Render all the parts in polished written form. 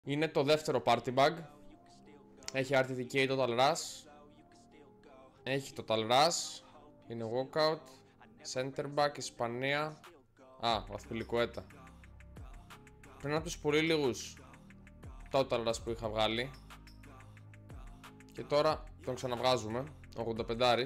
Είναι το δεύτερο party bag. Έχει RTTK Total Rush. Έχει Total Rush. Είναι walkout. Center back, Ισπανία. Βαθπιλικουέτα. Πριν από τους πολύ λίγους Total Rush που είχα βγάλει. Και τώρα τον ξαναβγάζουμε. 85.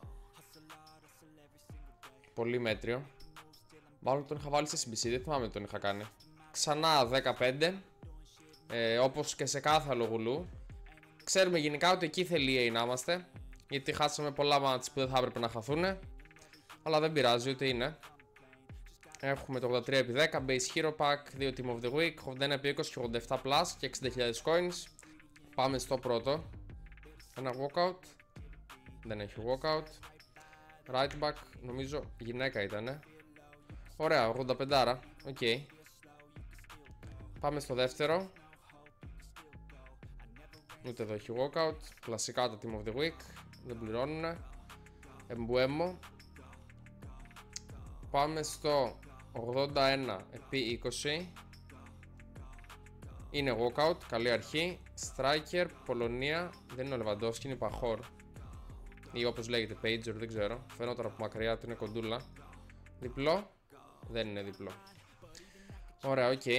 Πολύ μέτριο. Μάλλον τον είχα βάλει σε CBC, δεν θυμάμαι τι τον είχα κάνει. Ξανά 15. Όπως και σε κάθε άλλο γουλού. Ξέρουμε γενικά ότι εκεί θέλει η EA να είμαστε. Γιατί χάσαμε πολλά μάτς που δεν θα έπρεπε να χαθούν. Αλλά δεν πειράζει, ούτε είναι. Έχουμε το 83x10, Base Hero Pack, 2 Team of the Week, 81x20 και 87 plus και 60.000 coins. Πάμε στο πρώτο. Ένα walkout. Δεν έχει walkout. Right back, νομίζω γυναίκα ήτανε. Ωραία, 85. Οκ. Πάμε στο δεύτερο. Ούτε εδώ έχει walkout. Κλασικά το Team of the Week. Δεν πληρώνουνε. Embuemo. Πάμε στο 81x20. Είναι walkout, καλή αρχή. Striker, Πολωνία. Δεν είναι ο Lewandowski, είναι η Pahor. Ή όπως λέγεται Pager, δεν ξέρω. Φαίνονταν από μακριά ότι είναι κοντούλα. Διπλό. Δεν είναι διπλό. Ωραία, οκ.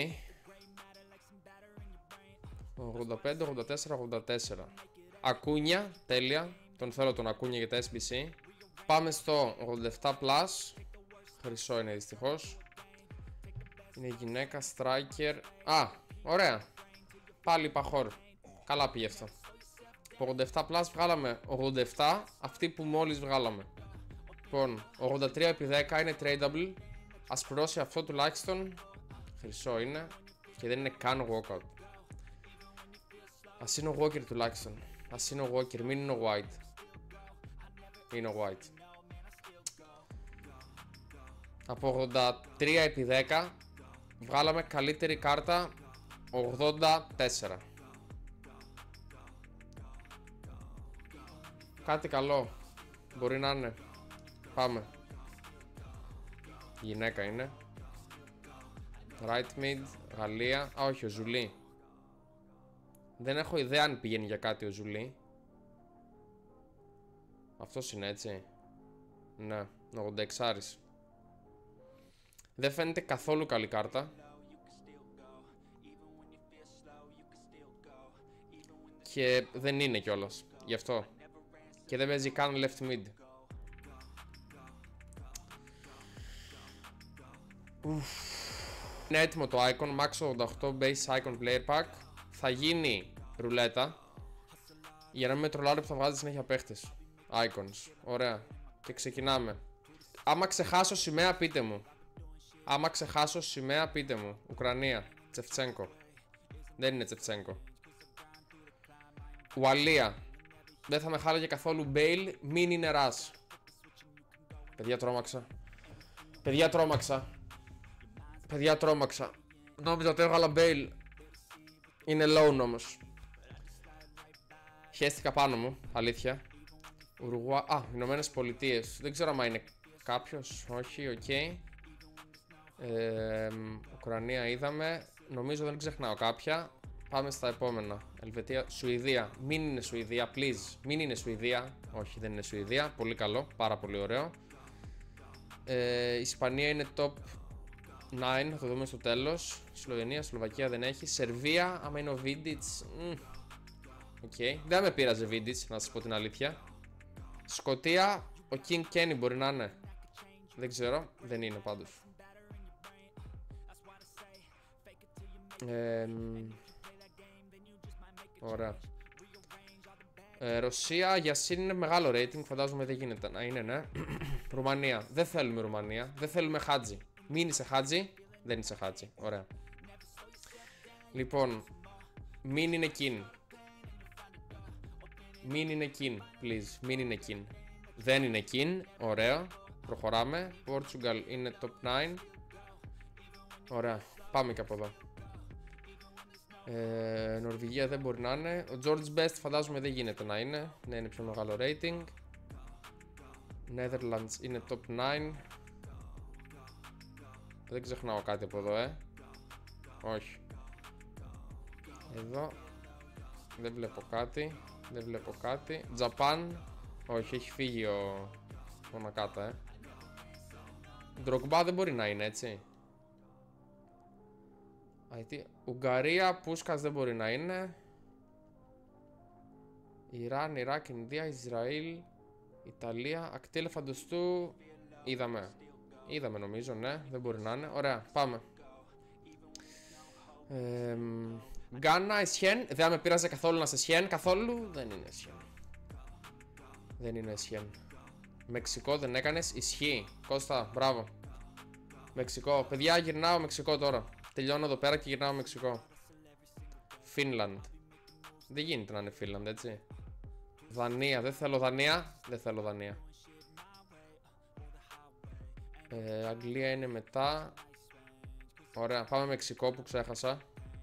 85, 84, 84. Ακούνια, τέλεια. Τον θέλω τον Ακούνια για τα SBC. Πάμε στο 87 plus. Χρυσό είναι δυστυχώς. Είναι γυναίκα, striker. Ωραία. Πάλι Pahor. Καλά πήγε αυτό. Από 87 plus βγάλαμε 87. Αυτή που μόλις βγάλαμε. Λοιπόν, 83x10 είναι tradable. Ας πληρώσει αυτό τουλάχιστον. Χρυσό είναι. Και δεν είναι καν walkout. Ας είναι ο Walker τουλάχιστον. Ας είναι ο Walker, μην είναι ο White. Είναι ο White. Από 83x10 βγάλαμε καλύτερη κάρτα 84. Κάτι καλό μπορεί να είναι. Πάμε. Γυναίκα είναι. Right mid, Γαλλία. Όχι, ο Ζουλή. Δεν έχω ιδέα αν πηγαίνει για κάτι ο Ζουλή. Αυτός είναι έτσι. Ναι, 86. Δεν φαίνεται καθόλου καλή κάρτα. Και δεν είναι κιόλας. Γι' αυτό. Και δεν παίζει καν left mid. Είναι έτοιμο το icon. Max 88 base icon player pack. Θα γίνει ρουλέτα. Για να μην με τρολάρει που θα βγάζει συνέχεια παίχτες. Icons. Ωραία. Και ξεκινάμε. Άμα ξεχάσω σημαία πείτε μου. Άμα ξεχάσω σημαία πείτε μου. Ουκρανία. Τσεφτσένκο. Δεν είναι Τσεφτσένκο. Ουαλία. Δεν θα με χάλαγε καθόλου Μπέιλ. Μην είναι Ρας. Παιδιά τρόμαξα. Παιδιά τρόμαξα. Παιδιά τρόμαξα. Νόμιζα ότι έβγαλα Μπέιλ. Είναι loan όμως. Χαίστηκα πάνω μου. Αλήθεια. Ηνωμένες Πολιτείες. Δεν ξέρω αν είναι κάποιος. Όχι, οκ. Ουκρανία είδαμε. Νομίζω δεν ξεχνάω κάποια. Πάμε στα επόμενα. Ελβετία, Σουηδία. Μην είναι Σουηδία, please. Μην είναι Σουηδία. Όχι, δεν είναι Σουηδία. Πολύ καλό. Πάρα πολύ ωραίο. Ισπανία είναι top 9. Θα το δούμε στο τέλος. Σλοβενία, Σλοβακία δεν έχει. Σερβία, άμα είναι ο Βίντιτς. Δεν με πείραζε Βίντιτς, να σας πω την αλήθεια. Σκωτία, ο King Kenny μπορεί να είναι. Δεν ξέρω, δεν είναι πάντως. Ωραία. Ρωσία, Γιασίν είναι μεγάλο rating, φαντάζομαι δεν γίνεται να είναι, ναι. Ρουμανία, δεν θέλουμε Ρουμανία. Δεν θέλουμε Χάτζι. Μην είσαι Χάτζι. Δεν είσαι Χάτζι, ωραία. Λοιπόν, μην είναι Κιν. Μην είναι Κιν, please. Μην είναι Κιν. Δεν είναι Κιν, ωραία. Προχωράμε. Portugal είναι top 9. Ωραία, πάμε και από εδώ. Νορβηγία δεν μπορεί να είναι. Ο George Best φαντάζομαι δεν γίνεται να είναι. Ναι, είναι πιο μεγάλο rating. Netherlands είναι top 9. Δεν ξεχνάω κάτι από εδώ, όχι. Εδώ. Δεν βλέπω κάτι. Δεν βλέπω κάτι. Τζαπάν. Όχι, έχει φύγει ο Νακάτα, Ντρογκμπά δεν μπορεί να είναι, έτσι. Ουγγαρία, Πούσκας δεν μπορεί να είναι. Ιράν, Ιράκ, Ινδία, Ισραήλ, Ιταλία, ακτή ελεφαντοστού. Είδαμε νομίζω, ναι, δεν μπορεί να είναι. Ωραία, πάμε. Γκάνα, Εσχέν. Δεν με πείραζε καθόλου να σε Εσχέν. Καθόλου. Δεν είναι Εσχέν. Δεν είναι Εσχέν. Μεξικό δεν έκανες. Ισχύει. Κώστα, μπράβο. Μεξικό. Παιδιά, γυρνάω Μεξικό τώρα. Τελειώνω εδώ πέρα και γυρνάω Μεξικό. Φίνλαντ. Δεν γίνεται να είναι Φίνλαντ, έτσι. Δανία. Δεν θέλω Δανία. Δεν θέλω Δανία. Αγγλία είναι μετά. Ωραία. Πάμε Μεξικό που ξέχασα.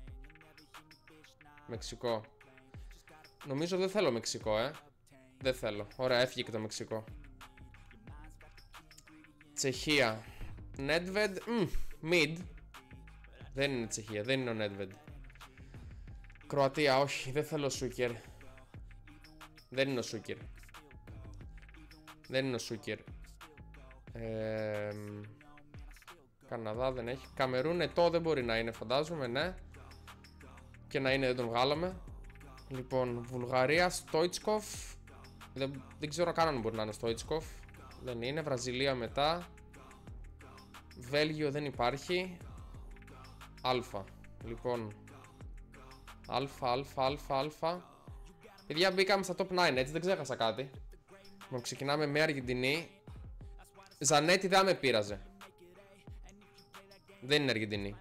Μεξικό. Νομίζω δεν θέλω Μεξικό, Δεν θέλω. Ωραία, έφυγε και το Μεξικό. Τσεχία. Νέντβεντ. Μιντ. Δεν είναι Τσεχία, δεν είναι ο Νέντβεντ. Κροατία, όχι, δεν θέλω Σούκερ. Δεν είναι ο Σούκερ. Δεν είναι ο Σούκερ. Καναδά δεν έχει. Καμερούν, Ετώ δεν μπορεί να είναι, φαντάζομαι, ναι. Και να είναι, δεν τον βγάλαμε. Λοιπόν, Βουλγαρία, Στόιτσκοφ. Δεν ξέρω καν αν μπορεί να είναι Στόιτσκοφ. Δεν είναι. Βραζιλία μετά. Βέλγιο δεν υπάρχει. Αλφα. Λοιπόν. Αλφα. Παιδιά, μπήκαμε στα top 9, έτσι, δεν ξέχασα κάτι. Λοιπόν, ξεκινάμε με Αργεντινή. Ζανέτη δεν με πείραζε. Δεν είναι Αργεντινή.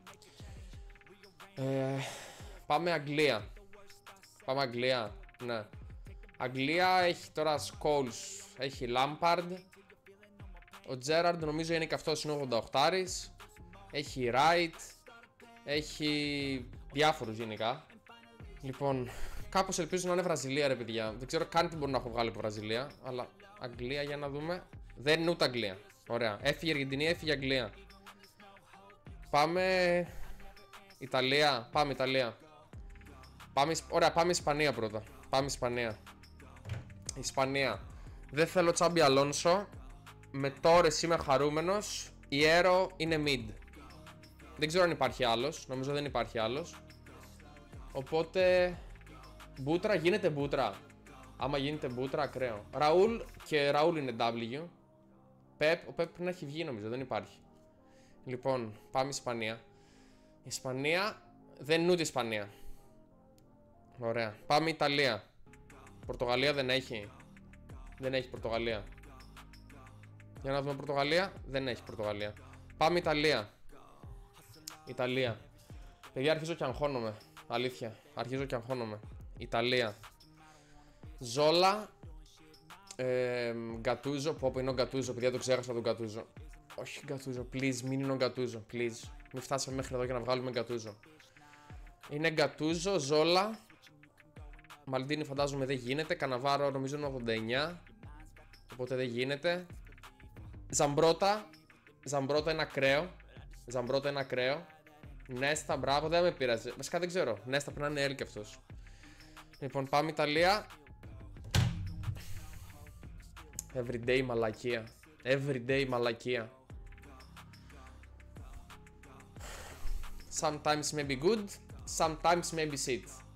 Πάμε Αγγλία. Πάμε Αγγλία, ναι. Αγγλία έχει τώρα Scholes, έχει Lampard. Ο Gerrard νομίζω είναι και αυτός, είναι 88άρης. Έχει Wright. Έχει διάφορους γενικά. Λοιπόν, κάπως ελπίζω να είναι Βραζιλία, ρε παιδιά. Δεν ξέρω καν τι μπορεί να έχω βγάλει από Βραζιλία. Αλλά Αγγλία, για να δούμε. Δεν είναι ούτε Αγγλία. Ωραία, έφυγε η Αργεντινή, έφυγε η Αγγλία. Πάμε Ιταλία, πάμε Ιταλία. Ωραία, πάμε Ισπανία πρώτα. Πάμε Ισπανία. Ισπανία. Δεν θέλω Τσάμπι Αλόνσο. Με Τόρες είμαι χαρούμενος. Ιέρο είναι mid. Δεν ξέρω αν υπάρχει άλλος. Νομίζω δεν υπάρχει άλλος. Οπότε Μπούτρα, γίνεται Μπούτρα. Άμα γίνεται Μπούτρα, ακραίο. Ραούλ, και Ραούλ είναι W. Πεπ, ο Πεπ πρέπει να έχει βγει, νομίζω, δεν υπάρχει. Λοιπόν, πάμε Ισπανία. Ισπανία, δεν είναι ούτε Ισπανία. Ωραία, πάμε Ιταλία. Πορτογαλία δεν έχει. Δεν έχει Πορτογαλία. Για να δούμε Πορτογαλία. Δεν έχει Πορτογαλία. Πάμε Ιταλία. Ιταλία. Παιδιά, αρχίζω και αγχώνομαι. Αλήθεια, αρχίζω και αγχώνομαι. Ιταλία. Ζόλα. Γκατούζο. Πω είναι ο Γκατούζο, παιδιά, το ξέχασα τον Γκατούζο. Όχι Γκατούζο, please, μην είναι ο Γκατούζο, please. Μην φτάσαμε μέχρι εδώ για να βγάλουμε Γκατούζο. Είναι Γκατούζο, Ζόλα. Μαλντίνη φαντάζομαι δεν γίνεται. Καναβάρο νομίζω είναι 89. Οπότε δεν γίνεται. Ζαμπρότα. Ζαμπρότα είναι ακραίο. Ζαμπρότα είναι ακραίο. Νέστα, μπράβο, δεν με πειράζει. Βασικά δεν ξέρω. Νέστα πρέπει να είναι L και αυτός. Λοιπόν, πάμε Ιταλία. Everyday μαλακία. Everyday μαλακία. Sometimes may be good. Sometimes may be shit.